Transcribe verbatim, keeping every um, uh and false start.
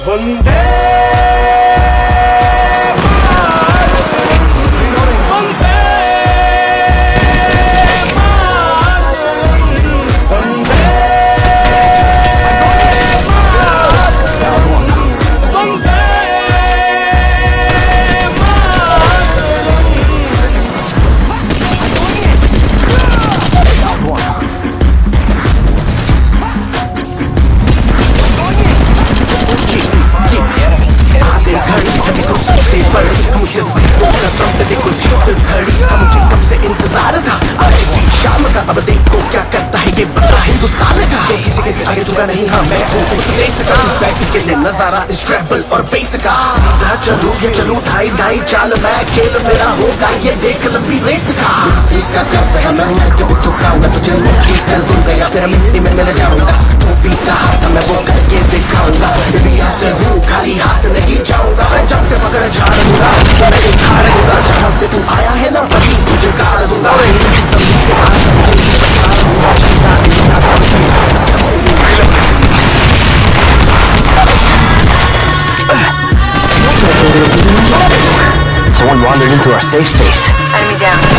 वंदे अब देखो क्या करता है ये बड़ा हिंदुस्तान का। ये किसी के आगे झुका नहीं, हाँ मैं हूँ इस देश का। बैठ के ले नजारा इस ट्रैवल और बेस का। सीधा चलूँ ये चलूँ ढाई ढाई चाल, मैं खेल मेरा होगा ये देख लंबी रेस का। का कर्ज है मैं कभी चुकाऊंगा तुझे, मुट्ठी कर दूंगा या फिर मिट्टी में मिल जाऊंगा। तू भी कहा था मैं वो करके दिखाऊंगा, इंडिया से हूँ खाली हाथ नहीं जाऊंगा। मैं जब के पकड़ झाड़ दूंगा, मैं उखाड़ दूंगा। जहाँ से तू आया है ना वहीं तुझे गाड़ दूंगा। Someone wandered into our safe space. Enemy down.